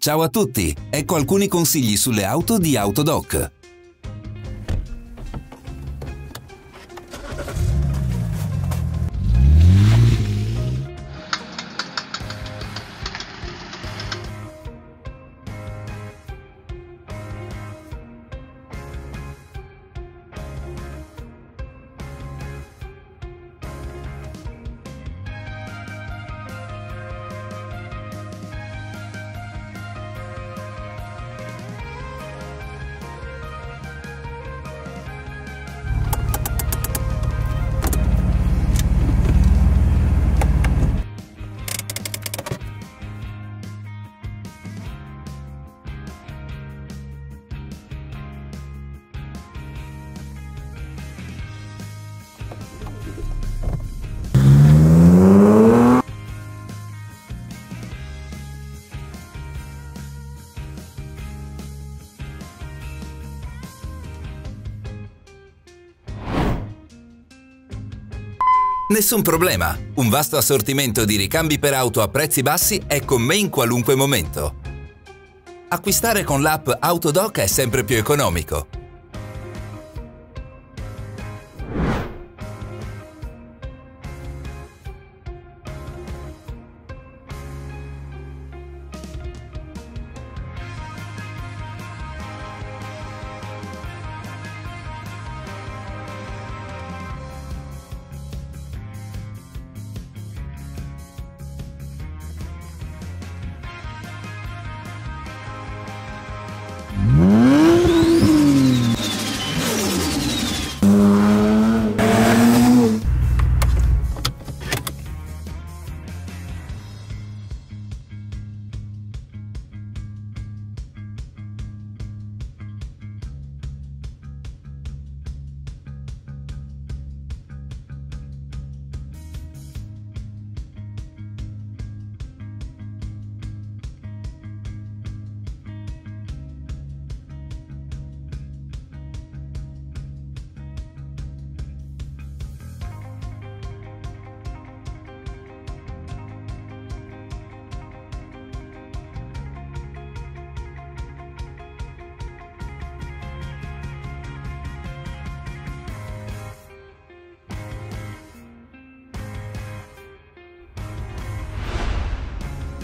Ciao a tutti, ecco alcuni consigli sulle auto di Autodoc. Nessun problema, un vasto assortimento di ricambi per auto a prezzi bassi è con me in qualunque momento. Acquistare con l'app Autodoc è sempre più economico.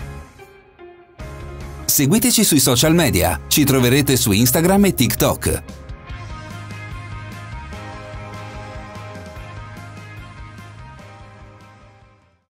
Seguiteci sui social media, ci troverete su Instagram e TikTok.